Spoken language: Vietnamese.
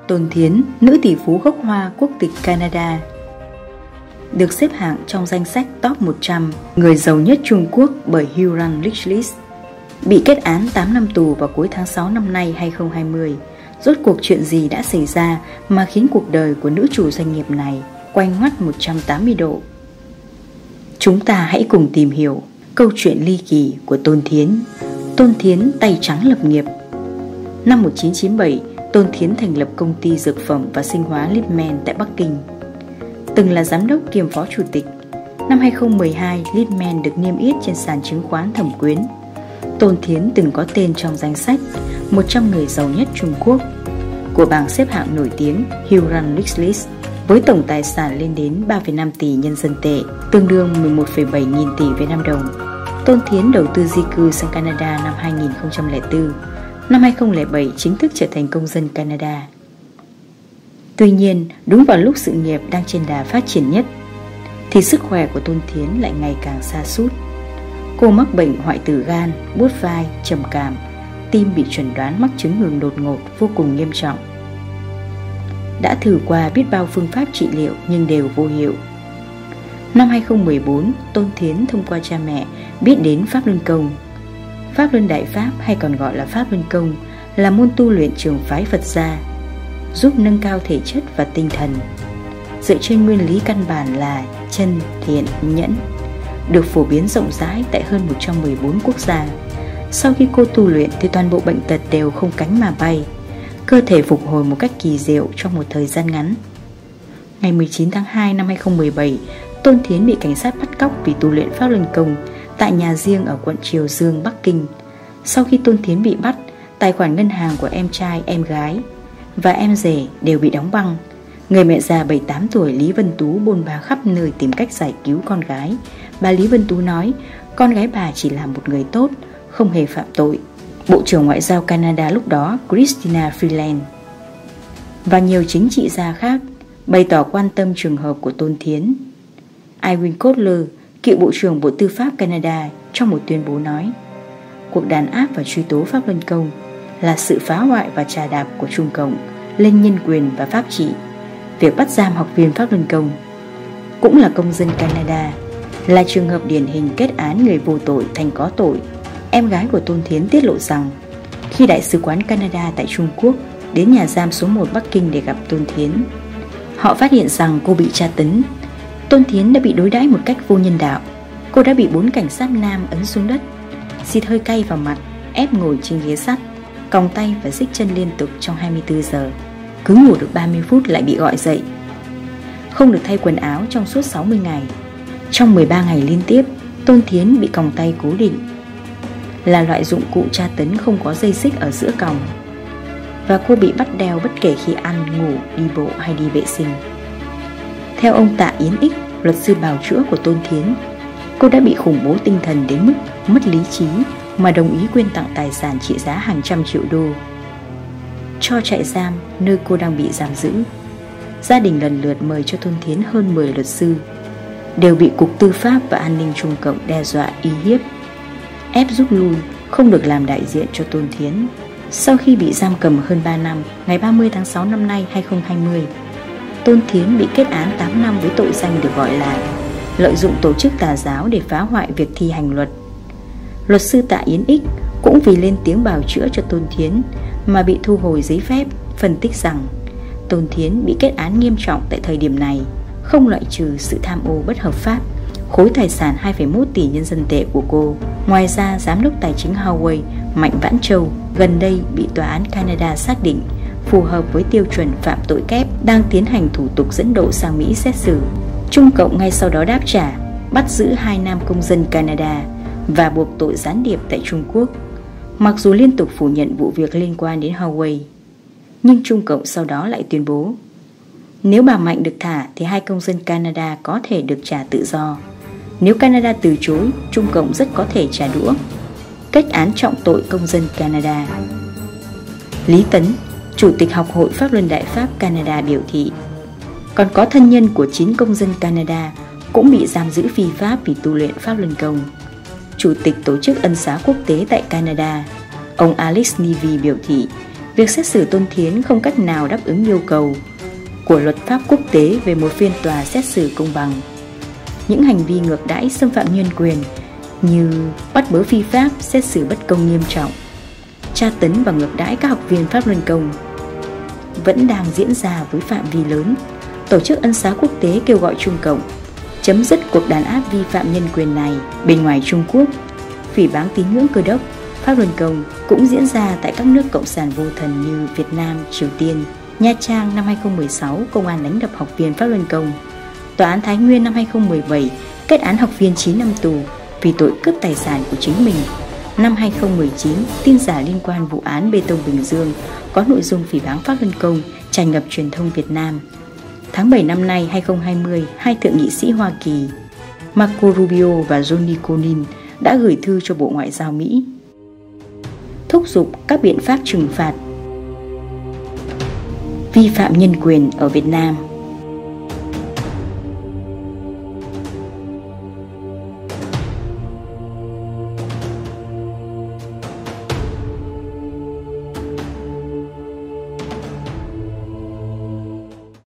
Tôn Thiến, nữ tỷ phú gốc Hoa quốc tịch Canada, được xếp hạng trong danh sách top 100 người giàu nhất Trung Quốc bởi Hurun Rich List. Bị kết án 8 năm tù vào cuối tháng 6 năm nay 2020. Rốt cuộc chuyện gì đã xảy ra mà khiến cuộc đời của nữ chủ doanh nghiệp này quay ngoắt 180 độ? Chúng ta hãy cùng tìm hiểu câu chuyện ly kỳ của Tôn Thiến. Tôn Thiến tay trắng lập nghiệp. Năm 1997, Tôn Thiến thành lập công ty dược phẩm và sinh hóa Littmann tại Bắc Kinh. Từng là giám đốc kiêm phó chủ tịch. Năm 2012, Littmann được niêm yết trên sàn chứng khoán Thẩm Quyến. Tôn Thiến từng có tên trong danh sách 100 người giàu nhất Trung Quốc của bảng xếp hạng nổi tiếng Hurun Rich List, với tổng tài sản lên đến 3,5 tỷ nhân dân tệ, tương đương 11,7 nghìn tỷ Việt Nam đồng. Tôn Thiến đầu tư di cư sang Canada năm 2004. Năm 2007 chính thức trở thành công dân Canada. Tuy nhiên, đúng vào lúc sự nghiệp đang trên đà phát triển nhất, thì sức khỏe của Tôn Thiến lại ngày càng sa sút. Cô mắc bệnh hoại tử gan, buốt vai, trầm cảm, tim bị chẩn đoán mắc chứng ngừng đột ngột vô cùng nghiêm trọng. Đã thử qua biết bao phương pháp trị liệu nhưng đều vô hiệu. Năm 2014, Tôn Thiến thông qua cha mẹ biết đến Pháp Luân Công. Pháp Luân Đại Pháp hay còn gọi là Pháp Luân Công là môn tu luyện trường phái Phật gia, giúp nâng cao thể chất và tinh thần, dựa trên nguyên lý căn bản là chân, thiện, nhẫn, được phổ biến rộng rãi tại hơn 114 quốc gia. Sau khi cô tu luyện thì toàn bộ bệnh tật đều không cánh mà bay, cơ thể phục hồi một cách kỳ diệu trong một thời gian ngắn. Ngày 19 tháng 2 năm 2017, Tôn Thiến bị cảnh sát bắt cóc vì tu luyện Pháp Luân Công tại nhà riêng ở quận Triều Dương, Bắc Kinh. Sau khi Tôn Thiến bị bắt, tài khoản ngân hàng của em trai, em gái và em rể đều bị đóng băng. Người mẹ già 78 tuổi Lý Vân Tú bôn ba khắp nơi tìm cách giải cứu con gái. Bà Lý Vân Tú nói con gái bà chỉ là một người tốt, không hề phạm tội. Bộ trưởng Ngoại giao Canada lúc đó Chrystia Freeland và nhiều chính trị gia khác bày tỏ quan tâm trường hợp của Tôn Thiến. Irwin Cotler, cựu Bộ trưởng Bộ Tư pháp Canada, trong một tuyên bố nói: cuộc đàn áp và truy tố Pháp Luân Công là sự phá hoại và trà đạp của Trung Cộng lên nhân quyền và pháp trị. Việc bắt giam học viên Pháp Luân Công, cũng là công dân Canada, là trường hợp điển hình kết án người vô tội thành có tội. Em gái của Tôn Thiến tiết lộ rằng khi Đại sứ quán Canada tại Trung Quốc đến nhà giam số 1 Bắc Kinh để gặp Tôn Thiến, họ phát hiện rằng cô bị tra tấn. Tôn Thiến đã bị đối đãi một cách vô nhân đạo. Cô đã bị 4 cảnh sát nam ấn xuống đất, xịt hơi cay vào mặt, ép ngồi trên ghế sắt, còng tay và xích chân liên tục trong 24 giờ. Cứ ngủ được 30 phút lại bị gọi dậy. Không được thay quần áo trong suốt 60 ngày. Trong 13 ngày liên tiếp, Tôn Thiến bị còng tay cố định, là loại dụng cụ tra tấn không có dây xích ở giữa còng, và cô bị bắt đeo bất kể khi ăn, ngủ, đi bộ hay đi vệ sinh. Theo ông Tạ Yến Ích, luật sư bào chữa của Tôn Thiến, cô đã bị khủng bố tinh thần đến mức mất lý trí mà đồng ý quyên tặng tài sản trị giá hàng trăm triệu đô cho trại giam nơi cô đang bị giam giữ. Gia đình lần lượt mời cho Tôn Thiến hơn 10 luật sư, đều bị Cục Tư pháp và An ninh Trung Cộng đe dọa uy hiếp, ép rút lui, không được làm đại diện cho Tôn Thiến. Sau khi bị giam cầm hơn 3 năm, ngày 30 tháng 6 năm nay 2020, Tôn Thiến bị kết án 8 năm với tội danh được gọi là lợi dụng tổ chức tà giáo để phá hoại việc thi hành luật. Luật sư Tạ Yến Ích cũng vì lên tiếng bào chữa cho Tôn Thiến mà bị thu hồi giấy phép, phân tích rằng Tôn Thiến bị kết án nghiêm trọng tại thời điểm này, không loại trừ sự tham ô bất hợp pháp khối tài sản 2,1 tỷ nhân dân tệ của cô. Ngoài ra, giám đốc tài chính Huawei Mạnh Vãn Châu gần đây bị tòa án Canada xác định phù hợp với tiêu chuẩn phạm tội kép, đang tiến hành thủ tục dẫn độ sang Mỹ xét xử. Trung Cộng ngay sau đó đáp trả, bắt giữ 2 nam công dân Canada và buộc tội gián điệp tại Trung Quốc. Mặc dù liên tục phủ nhận vụ việc liên quan đến Huawei, nhưng Trung Cộng sau đó lại tuyên bố nếu bà Mạnh được thả thì 2 công dân Canada có thể được trả tự do. Nếu Canada từ chối, Trung Cộng rất có thể trả đũa, kết án trọng tội công dân Canada. Lý Tấn, Chủ tịch Học hội Pháp Luân Đại Pháp Canada biểu thị còn có thân nhân của 9 công dân Canada cũng bị giam giữ phi pháp vì tu luyện Pháp Luân Công. Chủ tịch Tổ chức Ân xá Quốc tế tại Canada, ông Alex Nevy biểu thị Việc xét xử Tôn Thiến không cách nào đáp ứng yêu cầu của luật pháp quốc tế về một phiên tòa xét xử công bằng. Những hành vi ngược đãi xâm phạm nhân quyền như bắt bớ phi pháp, xét xử bất công nghiêm trọng, tra tấn và ngược đãi các học viên Pháp Luân Công vẫn đang diễn ra với phạm vi lớn. Tổ chức Ân xá Quốc tế kêu gọi Trung Cộng chấm dứt cuộc đàn áp vi phạm nhân quyền này. Bên ngoài Trung Quốc, phỉ báng tín ngưỡng Cơ đốc, Pháp Luân Công cũng diễn ra tại các nước cộng sản vô thần như Việt Nam, Triều Tiên. Nha Trang năm 2016, công an đánh đập học viên Pháp Luân Công. Tòa án Thái Nguyên năm 2017 kết án học viên 9 năm tù vì tội cướp tài sản của chính mình. Năm 2019, tin giả liên quan vụ án bê tông Bình Dương có nội dung phỉ báng Pháp Luân Công tràn ngập truyền thông Việt Nam. Tháng 7 năm nay 2020, hai thượng nghị sĩ Hoa Kỳ Marco Rubio và Johnny Cornyn đã gửi thư cho Bộ Ngoại giao Mỹ thúc giục các biện pháp trừng phạt vi phạm nhân quyền ở Việt Nam.